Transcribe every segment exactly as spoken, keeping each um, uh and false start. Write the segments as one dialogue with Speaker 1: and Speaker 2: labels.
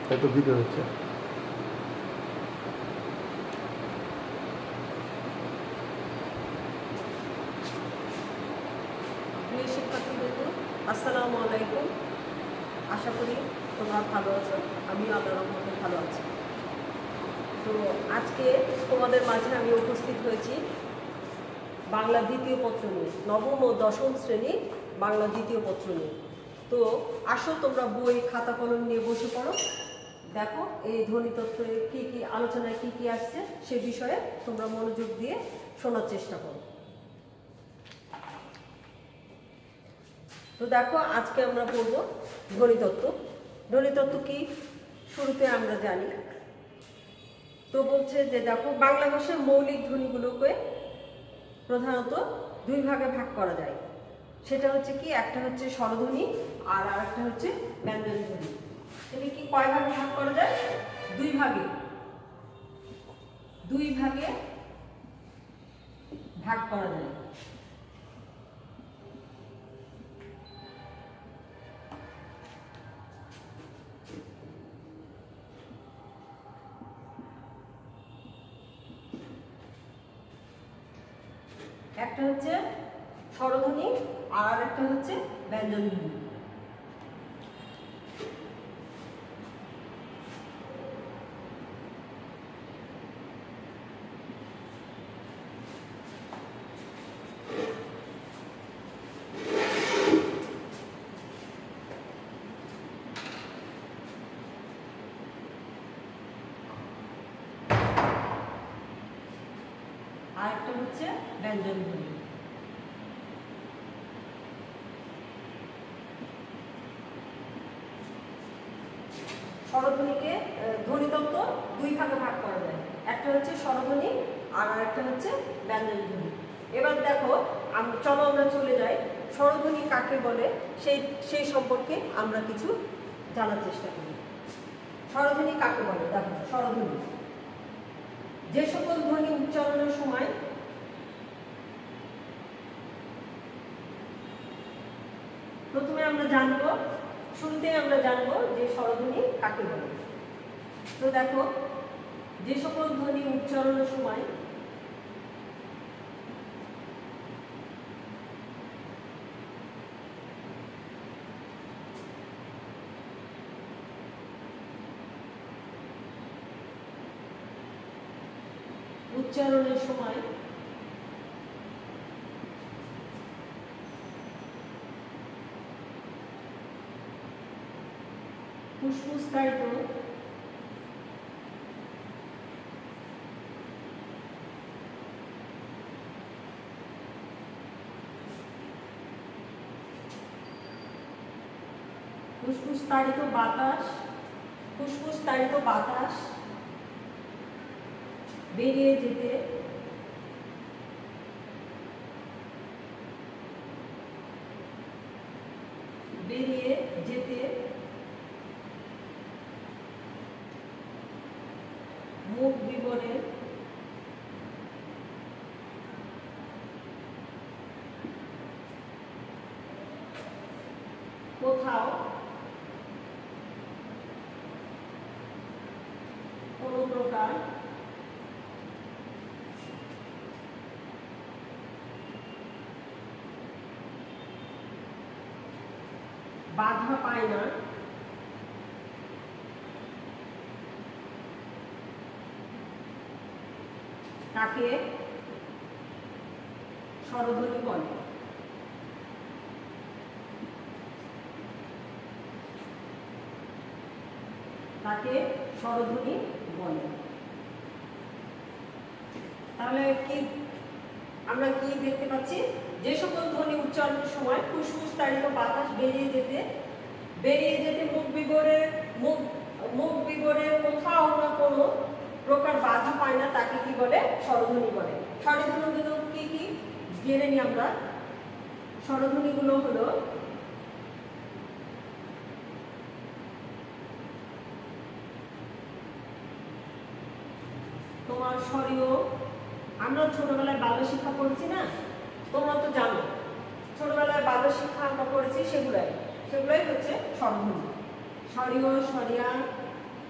Speaker 1: এত ভিডিও হচ্ছে।
Speaker 2: প্রিয় শিক্ষার্থীবৃন্দ, আসসালামু আলাইকুম। আশা করি তোমরা ভালো আছো, আমিও আল্লাহর রহমতে ভালো আছি। তো আজকে তোমাদের মাঝে আমি উপস্থিত হয়েছি বাংলা দ্বিতীয় পত্র নিয়ে, নবম ও দশম শ্রেণী বাংলা দ্বিতীয় পত্র নিয়ে। তো আসো তোমরা বই খাতা কলম নিয়ে বসে পড়ো, দেখো এই ধ্বনিতত্ত্বে কী কী আলোচনায় কী কী আসছে সে বিষয়ে তোমরা মনোযোগ দিয়ে শোনার চেষ্টা করো। তো দেখো আজকে আমরা পড়ব ধ্বনিতত্ত্ব। ধ্বনিতত্ত্ব কি শুরুতে আমরা জানি। তো বলছে যে দেখো বাংলা ভাষার মৌলিক ধ্বনিগুলোকে প্রধানত দুই ভাগে ভাগ করা যায়। সেটা হচ্ছে কি, একটা হচ্ছে স্বরধ্বনি আর আরেকটা হচ্ছে ব্যঞ্জন ধ্বনি। তাহলে কি কয় ভাগে ভাগ করা যায়? দুই ভাগে দুই ভাগে ভাগ করা যায়। একটা হচ্ছে স্বরধ্বনি আর একটা হচ্ছে ব্যঞ্জন ধ্বনি। আর একটা হচ্ছে ব্যঞ্জন ধ্বনি। স্বরধ্বনিকে ধ্বনিতত্ত্ব দুই ভাগে ভাগ করা যায়, একটা হচ্ছে স্বরধ্বনি আর আরেকটা হচ্ছে ব্যঞ্জন ধ্বনি। এবার দেখো চলো আমরা চলে যাই স্বরধ্বনি কাকে বলে সেই সেই সম্পর্কে আমরা কিছু জানার চেষ্টা করি। স্বরধ্বনি কাকে বলে? দেখো স্বরধ্বনি যে সকল ধ্বনি উচ্চারণের সময় প্রথমে আমরা জানবো, শুরুতে আমরা জানবো যে স্বরধ্বনি কাকে বলে। তো দেখো যে সকল ধ্বনি উচ্চারণের সময় উচ্চারণের সময় ফুসফুসকারিত ফুসফুসতাড়িত বাতাস ফুসফুসতাড়িত বাতাস বেরিয়ে যেতে বেরিয়ে যেতে মুখ বিবরের কোথাও কোনো প্রকার বাধা পায় না, তাকে স্বরধ্বনি বলে। তাকে স্বরধ্বনি বলে। তাহলে কি আমরা কি দেখতে পাচ্ছি? যে সকল ধ্বনি উচ্চারণের সময় ফুসফুসতাড়িত বাতাস বেরিয়ে যেতে বেরিয়ে যেতে মুখ বিবরের মুখ মুখ বিবরের কোথাও না কোনো প্রকার বাধা পায় না, তাকে কি বলে? স্বরধ্বনি বলে। স্বরধ্বনিগুলো কি কি জেনে নিই আমরা। স্বরধ্বনিগুলো হলো তোমার স্বরীয়, আমরা ছোটবেলায় বাল্য শিক্ষা পড়েছি না, তোমরা তো জানো ছোটবেলায় বাল্য শিক্ষা আমরা পড়েছি, সেগুলাই সেগুলাই হচ্ছে স্বরধ্বনি। স্বরীয়, স্বরিয়া,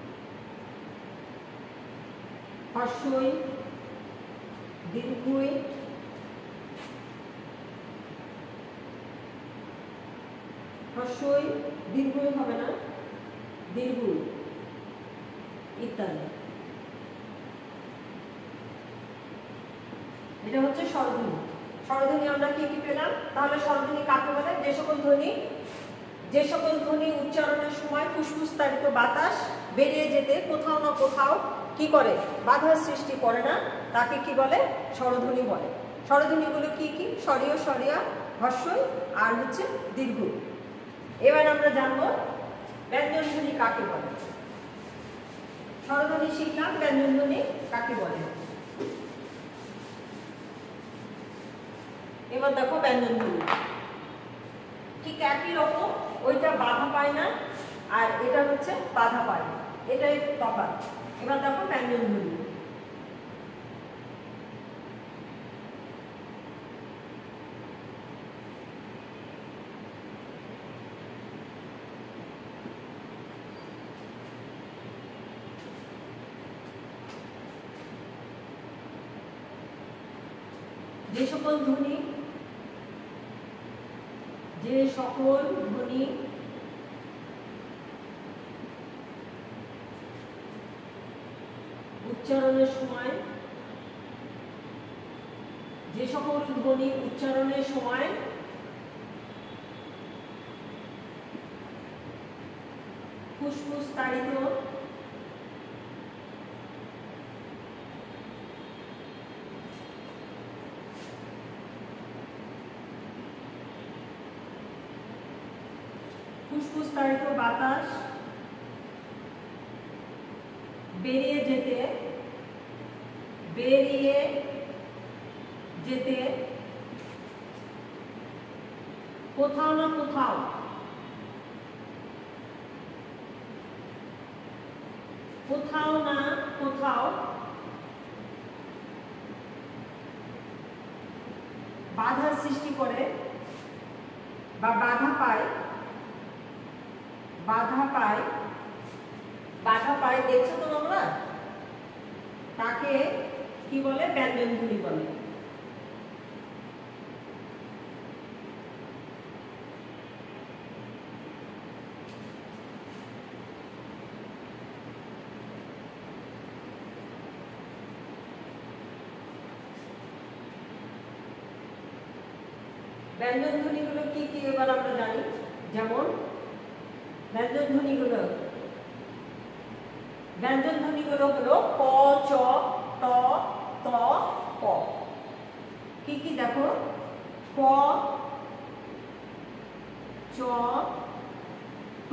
Speaker 2: হর্ষই দীর্ঘই হর্ষই দীর্ঘই হবে না, দীর্ঘ ইত্যাদি। এটা হচ্ছে স্বরধ্বনি। স্বরধ্বনি আমরা কি কি পেলাম? তাহলে স্বরধ্বনি কাকে বলে? যে সকল ধ্বনি যে সকল ধ্বনি উচ্চারণের সময় ফুসফুসতাড়িত বাতাস বেরিয়ে যেতে কোথাও না কোথাও কি করে, বাধার সৃষ্টি করে না, তাকে কি বলে? স্বরধ্বনি বলে। স্বরধ্বনিগুলো কি কি? স্বরীয়, স্বরিয়া, হর্ষই আর হচ্ছে দীর্ঘ। এবার আমরা জানবো ব্যঞ্জনধ্বনি কাকে বলে। স্বরধ্বনি শিখলাম, ব্যঞ্জনধ্বনি কাকে বলে। এবার দেখো ব্যঞ্জনধ্বনি ঠিক একই রকম, ওইটা বাধা পায় না আর এটা হচ্ছে বাধা পায়, এটাই তফাৎ। এবার দেখো ব্যঞ্জনধ্বনি। যে সকল ধ্বনি যে সকল ধ্বনি উচ্চারণের সময় যে সকল ধ্বনি উচ্চারণের সময় ফুসফুস তাড়িত ফুসফুস তাড়িত বাতাস বেরিয়ে যেতে বেরিয়ে যেতে কোথাও না কোথাও কোথাও না কোথাও বাধার সৃষ্টি করে বা বাধা পায় বাধা পায় বাধা পায় দেখছো তো তোমরা, তাকে কি বলে? ব্যঞ্জনধ্বনি বলে। ব্যঞ্জনধ্বনিগুলো কি কি এবার আমরা জানি। যেমন ব্যঞ্জনধ্বনিগুলো ব্যঞ্জনধ্বনিগুলো হলো ক, চ, ট, ত, ক। কি কি দেখো? ক, চ, ট,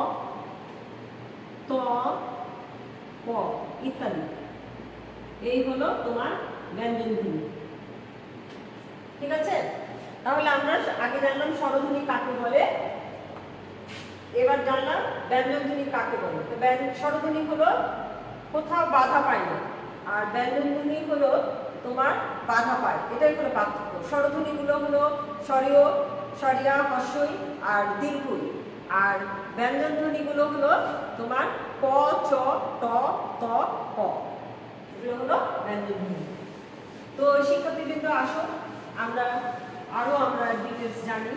Speaker 2: ত, ক ইত্যাদি। এই হলো তোমার ব্যঞ্জনধ্বনি। ঠিক আছে? তাহলে আমরা আগে জানলাম স্বরধ্বনি কাকে বলে, এবার জানলাম ব্যঞ্জনধ্বনি কাকে বলে। তো স্বরধ্বনি হলো কোথাও বাধা পায় না আর ব্যঞ্জনধ্বনি হলো তোমার বাধা পায়, এটাই হলো পার্থক্য। স্বরধ্বনিগুলো হলো স্বরীয়, স্বরিয়া, হর্ষই আর দীর্ঘই, আর ব্যঞ্জনধ্বনিগুলো হলো তোমার ক, চ, ট, ত, ক, এগুলো হলো ব্যঞ্জনধ্বনি। তো শিক্ষার্থীবৃন্দ আসো আমরা আরো আমরা ডিটেলস জানি।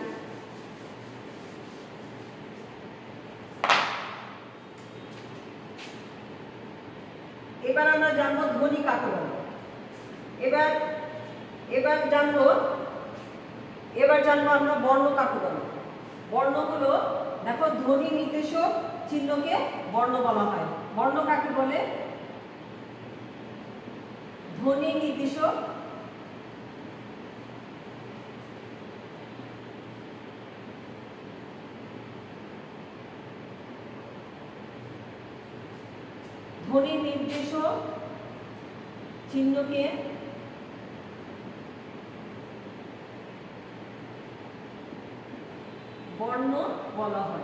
Speaker 2: এবার আমরা জানবো ধ্বনি কাকে বলে। এবার এবার জানবো এবার জানবো আমরা বর্ণ কাকে বলে। বর্ণ হলো দেখো ধ্বনি নির্দেশক চিহ্নকে বর্ণ বলা হয়। বর্ণ কাকে বলে? ধ্বনি নির্দেশক ধ্বনি নির্দেশক চিহ্নকে বর্ণ বলা হয়।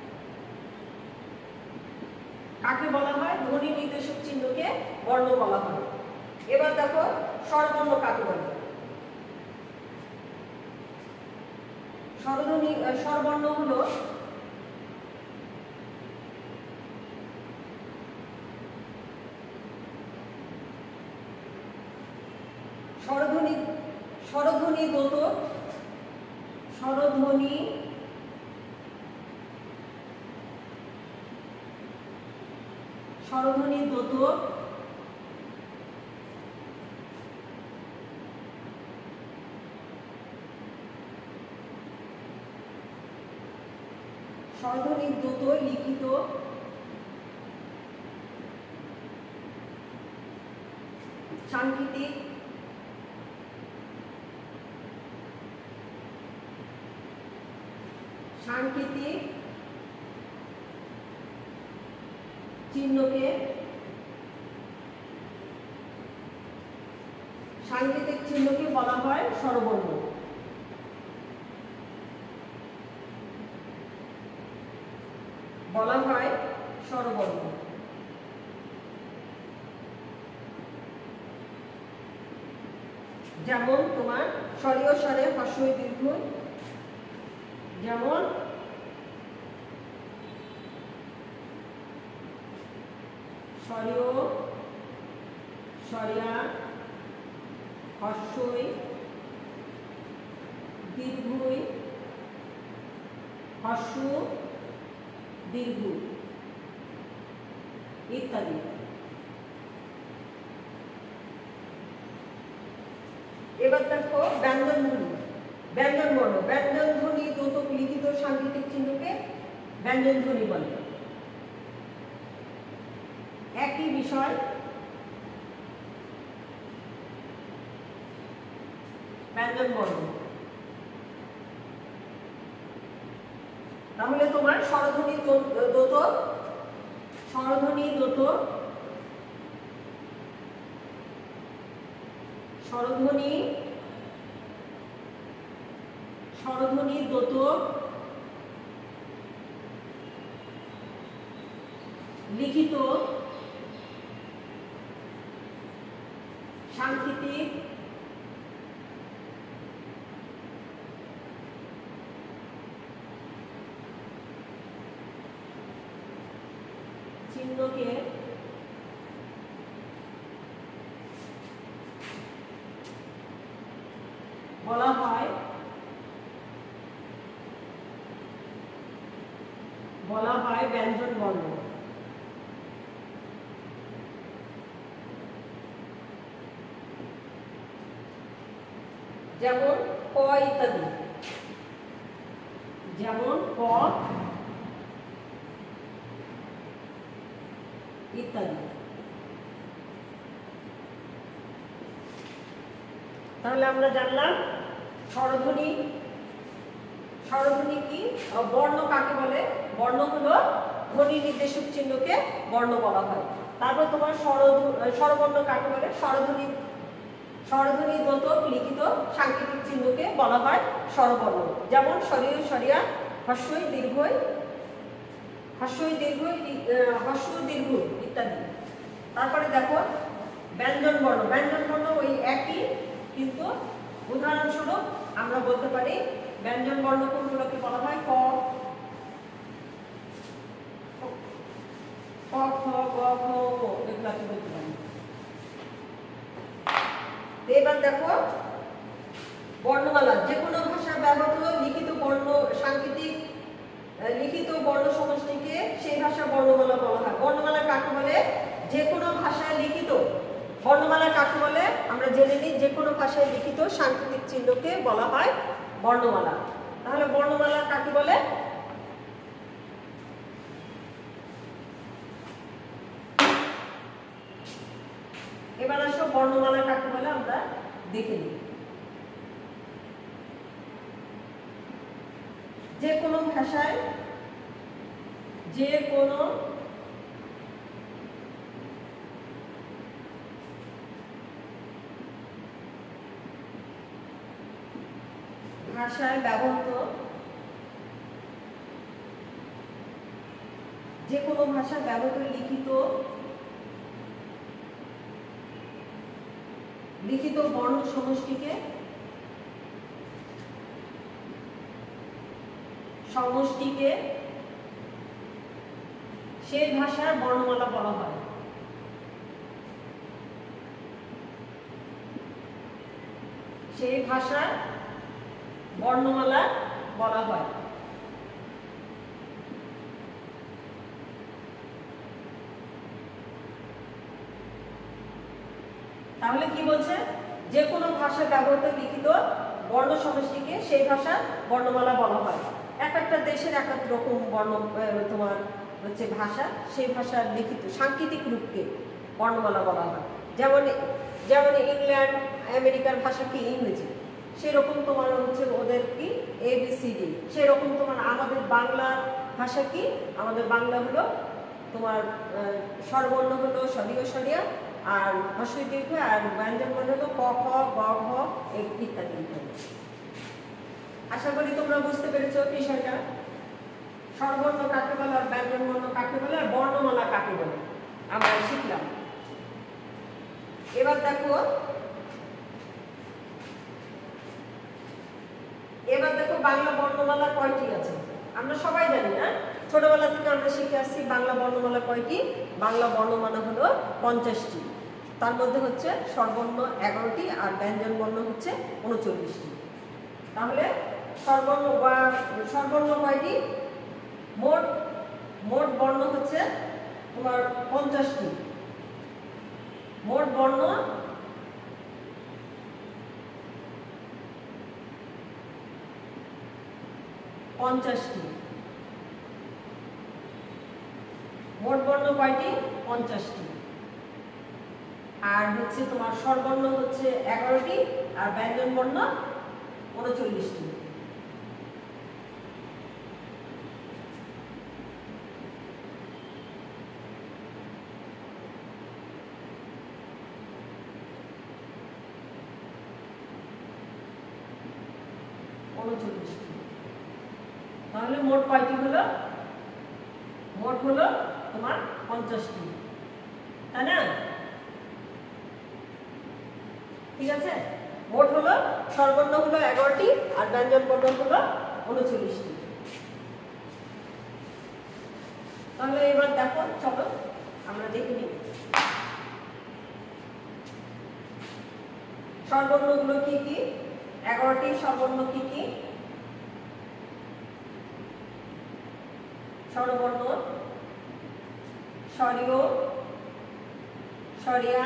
Speaker 2: কাকে বলা হয়? ধ্বনি নির্দেশক চিহ্নকে বর্ণ বলা হয়। এবার দেখো স্বরবর্ণ কাকে বলে। স্বরধ্বনি স্বরবর্ণ হলো স্বরধ্বনি স্বরধ্বনি দ্যোতক, স্বরধ্বনি স্বরধ্বনি দ্যোতক, স্বরধ্বনি দ্যোতক লিখিত সাংকেতিক সাংকেতিক চিহ্নকে সাংকেতিক চিহ্নকে বলা হয় স্বরবর্ণ। বলা হয় স্বরবর্ণ। যেমন তোমার স্বরীয় স্বরে হ্রস্ব ই দীর্ঘ, যেমন স্বরীয় স্বরিয়া হ্রস্ব ই দীর্ঘ ই হ্রস্ব দীর্ঘ ইত্যাদি। এবার দেখো ব্যঞ্জন ধ্বনি, ব্যঞ্জন বর্ণ, ব্যঞ্জন ধ্বনি দ্যোতক লিখিত সাংকেতিক চিহ্নকে ব্যঞ্জন ধ্বনি বলে। একই বিষয়, ব্যঞ্জন বর্ণ। তাহলে তোমার স্বরধ্বনি দ্যোতক, স্বরধ্বনি দ্যোতক, স্বরধ্বনি স্বরধ্বনি দ্যোতক লিখিত সাংকেতিক চিহ্নকে বলা হয় বলা হয় ব্যঞ্জন বর্ণ। যেমন ক ইত্যাদি, যেমন ক ইত্যাদি। তাহলে আমরা জানলাম স্বরধ্বনি, স্বরধ্বনি কি, বর্ণ কাকে বলে? বর্ণ হলো ধ্বনি নির্দেশক চিহ্নকে বর্ণ বলা হয়। তারপর তোমার স্বর স্বরবর্ণ কাকে বলে? স্বরধ্বনি স্বরধ্বনি দ্যোতক লিখিত সাংকেতিক চিহ্নকে বলা হয় স্বরবর্ণ। যেমন স্বরীয় স্বরিয়া হ্রস্ব ই দীর্ঘ ই হ্রস্ব ই দীর্ঘ হ্রস্ব দীর্ঘ ইত্যাদি। তারপরে দেখো ব্যঞ্জন বর্ণ, ব্যঞ্জন বর্ণ ওই একই, কিন্তু উদাহরণস্বরূপ আমরা বলতে পারি ব্যঞ্জন বর্ণ কোনগুলোকে বলা হয়? ক, ক, খ, গ, ঘ, এগুলাকে বলতে পারি। এবার দেখো বর্ণমালা, যে কোনো ভাষায় ব্যবহৃত লিখিত বর্ণ সাংকেতিক লিখিত বর্ণ সমষ্টিকে সেই ভাষার বর্ণমালা বলা হয়। বর্ণমালা কাকে বলে? যে কোনো ভাষায় লিখিত বর্ণমালা কাকে বলে আমরা জেনে নিই। যে কোনো ভাষায় লিখিত সাংকেতিক চিহ্নকে বলা হয় বর্ণমালা। তাহলে বর্ণমালা কাকে বলে? এবার আসো বর্ণমালা কাকে বলে আমরা দেখে নিই। যে কোনো ভাষায় যে কোনো ভাষায় ব্যবহৃত যে কোনো ভাষায় ব্যবহৃত লিখিত লিখিত বর্ণ সমষ্টিকে সমষ্টিকে সেই ভাষার বর্ণমালা বলা হয়। সেই ভাষার বর্ণমালা বলা হয়। তাহলে কি বলছে, যে কোনো ভাষা ব্যবহৃত লিখিত বর্ণ সমষ্টিকে সেই ভাষার বর্ণমালা বলা হয়। এক একটা দেশের এক এক রকম বর্ণ তোমার হচ্ছে ভাষা, সেই ভাষার লিখিত সাংকেতিক রূপকে বর্ণমালা বলা হয়। যেমন যেমন ইংল্যান্ড আমেরিকার ভাষা কি ইংরেজি, সেরকম তোমার হচ্ছে ওদের কি এ বি সি ডি। সেরকম তোমার আমাদের বাংলা ভাষা কি, আমাদের বাংলা হলো তোমার স্বরবর্ণ হলো সরিয় সরিয়া, আর হস্যই দীর্ঘ, আর ব্যঞ্জন বর্ণ হলো ক খ গ ঘ ইত্যাদি ইত্যাদি। আশা করি তোমরা বুঝতে পেরেছো বিষয়টা। স্বরবর্ণ কাকে বলে, আর ব্যঞ্জন বর্ণ কাকে বলে, আর বর্ণমালা কাকে বলে আমরা শিখলাম। এবার দেখো এবার দেখো বাংলা বর্ণমালা কয়টি আছে আমরা সবাই জানি না, ছোটবেলা থেকে আমরা শিখে আসছি বাংলা বর্ণমালা কয়টি। বাংলা বর্ণমালা হলো পঞ্চাশটি, তার মধ্যে হচ্ছে স্বরবর্ণ এগারোটি আর ব্যঞ্জন বর্ণ হচ্ছে উনচল্লিশটি। তাহলে স্বরবর্ণ বা স্বরবর্ণ কয়টি, মোট মোট বর্ণ হচ্ছে তোমার পঞ্চাশটি। মোট বর্ণ পঞ্চাশটি। মোট বর্ণ কয়টি, পঞ্চাশটি। আর হচ্ছে তোমার স্বরবর্ণ হচ্ছে এগারোটি আর ব্যঞ্জন বর্ণ উনচল্লিশটি। উনচল্লিশটি। তাহলে মোট কয়টি হলো, মোট হলো তোমার পঞ্চাশটি, তাই না? ঠিক আছে, মোট হলো স্বরবর্ণ হলো এগারোটি আর ব্যঞ্জন বর্ণ হলো উনচল্লিশটি। তাহলে এবার দেখো, চলো আমরা দেখে নিই স্বরবর্ণগুলো কি কি। এগারোটি স্বরবর্ণ কি কি? স্বরবর্ণ স্বরীয়, স্বরিয়া,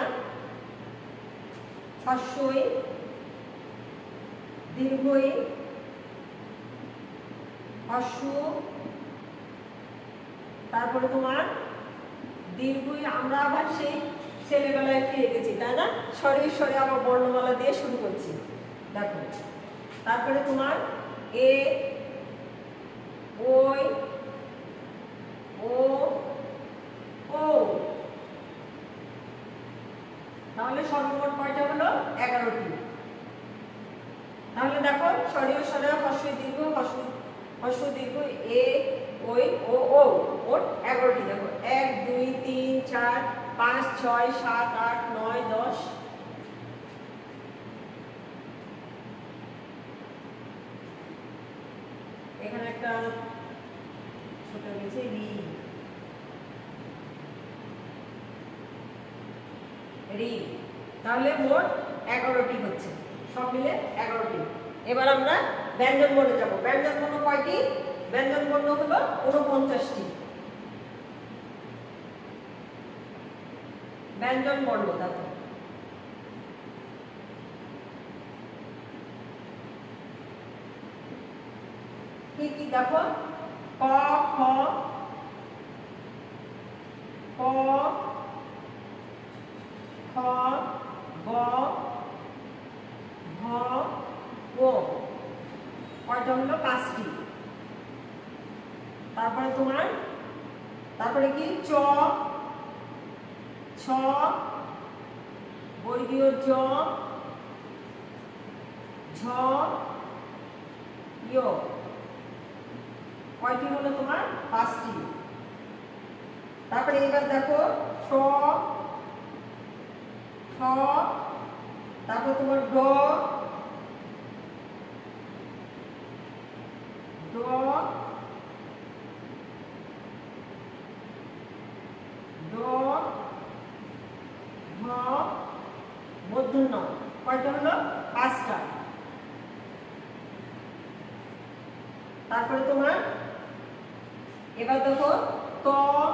Speaker 2: হস্যই, দীর্ঘই, হস্য, তারপরে তোমার দীর্ঘই। আমরা আবার সেই ছেলেবেলায় ফিরে গেছি, তাই না? স্বরে স্বরে আবার বর্ণমালা দিয়ে শুরু করছি। দেখো, তারপরে তোমার এ, ওই, ও, ও। তাহলে সর্বমোট কয়টা হলো, এগারোটি। তাহলে দেখো, স্বরীয় স্বরে হস্যই দীর্ঘ, হস্য হস্য দীর্ঘ, এ, ওই, ও, ও, মোট এগারোটি। দেখো, এক দুই তিন চার পাঁচ ছয় সাত আট নয় দশ। এখানে একটা ছোট গেছে রি, রি। তাহলে মোট এগারোটি হচ্ছে, সব মিলে এগারোটি। এবার আমরা ব্যঞ্জন বর্ণে যাব। ব্যঞ্জন বর্ণ কয়টি? ব্যঞ্জন বর্ণ হলো ঊনপঞ্চাশটি। ব্যঞ্জন বর্ণ দেখো, কি কি দেখো, ক, খ, ক, খ, গ, ঘ, ও। কয়টা হলো? পাঁচটি। তারপরে তোমার তারপরে কি চ, ছ, বর্গীয় জ, ঝ, য়। কয়টি হলো তোমার? পাঁচটি। তারপরে এবার দেখো ঠ, ঠ, তারপর তোমার ড, ড, ড, ভ, মূর্ধন্য। কয়টা হলো? পাঁচটা। তারপরে তোমার এবার দেখো ত,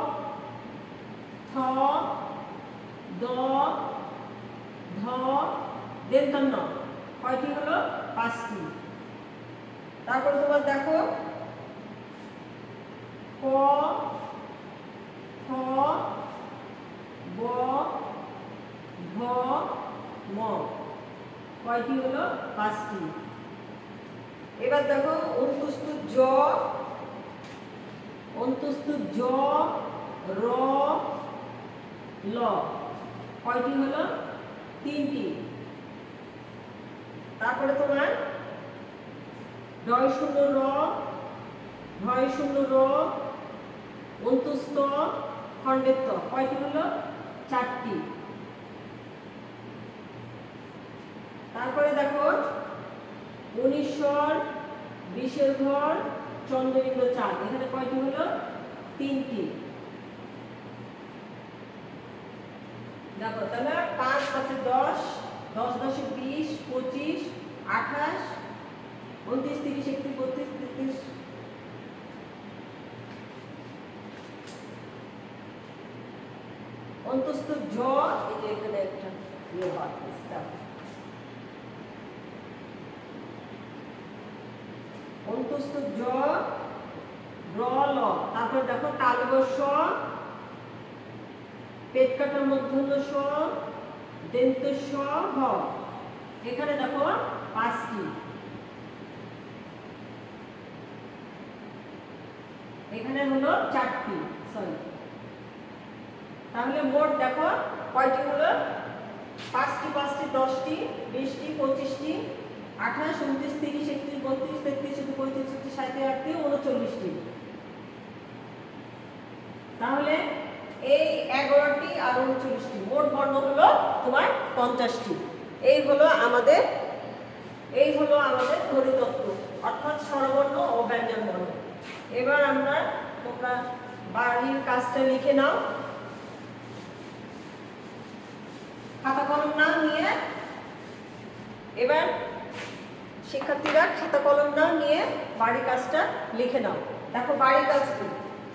Speaker 2: থ, দ, ধ, দন্ত্য ন, কয়টি হলো? পাঁচটি। তারপরে তোমার দেখো ক, খ, গ, ঘ, ম, কয়টি হলো? পাঁচটি। এবার দেখো অন্তুস্থ জ, অন্তুস্থ জ, র, ল, কয়টি হলো? তিনটি। তারপরে তোমার ডয় শূন্য র, ঢয় শূন্য র, অন্তুস্থ খণ্ডের ত, কয়টি হলো? চারটি। তারপরে দেখো উনিশ্বর, বিশের ঘর, চন্দ্রবিন্দু চাঁদ, এখানে কয়টি হলো? তিনটি। দেখো তাহলে পাঁচ পাঁচে দশ, দশ দশে বিশ, পঁচিশ, আঠাশ, উনত্রিশ, তিরিশ, একত্রিশ, বত্রিশ, তেত্রিশ, অন্তস্থ জ, এই যে এখানে একটা ইয়ে হয়, অন্তস্থ জ, র, ল, তারপর দেখো তালব স, পেট কাটা মূর্ধন্য স, দন্ত স, হ, এখানে দেখো পাঁচটি। এখানে হলো চারটি, সরি। তাহলে মোট দেখো কয়টি হলো? পাঁচটি, পাঁচটি, দশটি, বিশটি, পঁচিশটি, আঠাশ, উনত্রিশ, তিরিশ, একত্রিশ, বত্রিশ, তেত্রিশ, পঁয়ত্রিশ, ছত্রিশ, সাঁত্রিশ, আটত্রিশ, উনচল্লিশটি। তাহলে এই এগারোটি আর উনচল্লিশটি, মোট বর্ণ হলো তোমার পঞ্চাশটি। এই হলো আমাদের এই হলো আমাদের ধ্বনিতত্ত্ব, অর্থাৎ স্বরবর্ণ ও ব্যঞ্জন বর্ণ। এবার আমরা তোমরা বাড়ির কাজটা লিখে নাও, খাতা কলম না নিয়ে। এবার শিক্ষার্থীরা খাতা কলম না নিয়ে বাড়ির কাজটা লিখে নাও। দেখো বাড়ির কাজ কি?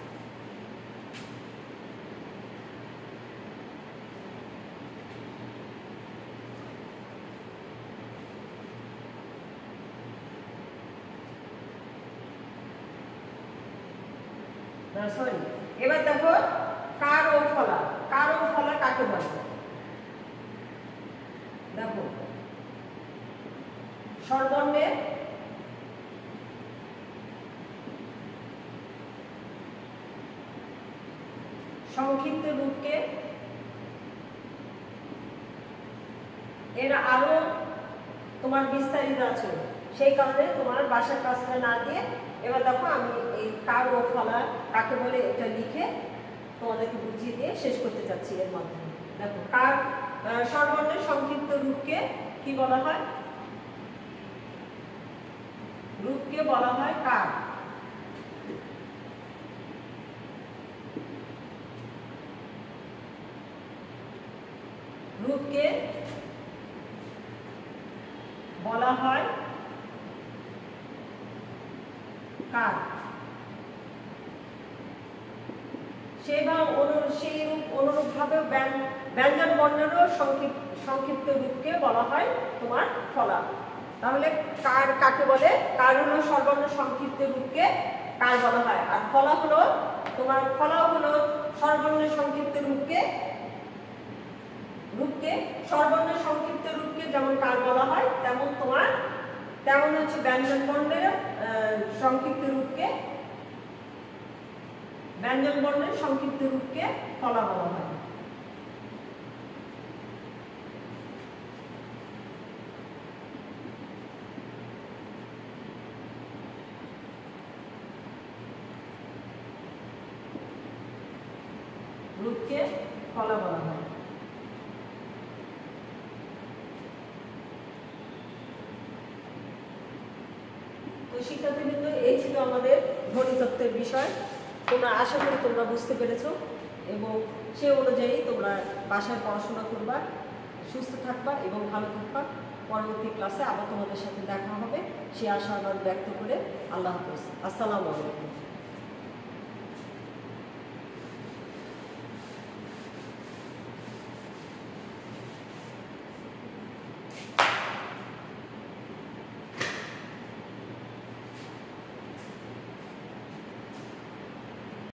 Speaker 2: সরি, এবার দেখো কার ও ফলা, কার ও ফলা কাকে বলে? দেখো স্বরবর্ণের সংক্ষিপ্ত রূপকে, এর আরো তোমার বিস্তারিত আছে, সেই কারণে তোমার বাসার কাজটা না দিয়ে এবার দেখো আমি এই কার ও ফলা কাকে বলে এটা লিখে তোমাদেরকে বুঝিয়ে দিয়ে শেষ করতে চাচ্ছি এর মাধ্যমে। দেখো কার স্বরবর্ণের সংক্ষিপ্ত রূপকে কি বলা হয়? রূপকে বলা হয় কার। রূপকে বলা হয় কার। সেই রূপ অনুরূপভাবে ব্যঞ্জন বর্ণেরও সংক্ষিপ্ত রূপকে বলা হয় তোমার ফলা। তাহলে কার কাকে বলে? কার হলো স্বরবর্ণ সংক্ষিপ্ত রূপকে কার বলা হয়, আর ফলা হলো তোমার ফলাও হলো স্বরবর্ণের সংক্ষিপ্ত রূপকে রূপকে স্বরবর্ণের সংক্ষিপ্ত রূপকে যেমন কার বলা হয়, তেমন তোমার তেমন হচ্ছে ব্যঞ্জন বর্ণের সংক্ষিপ্ত রূপকে ব্যঞ্জন বর্ণের সংক্ষিপ্ত রূপকে ফলা বলা হয়। রূপকে ফলা বলা হয়। তো শিক্ষার্থীবৃন্দ, এই ছিল আমাদের ধ্বনিতত্ত্বের বিষয়। তোমরা আশা করি তোমরা বুঝতে পেরেছো এবং সে অনুযায়ী তোমরা বাসায় পড়াশোনা করবা, সুস্থ থাকবা এবং ভালো থাকবা। পরবর্তী ক্লাসে আবার তোমাদের সাথে দেখা হবে, সে আশাবাদ ব্যক্ত করে আল্লাহ হাফেজ। আসসালামু আলাইকুম।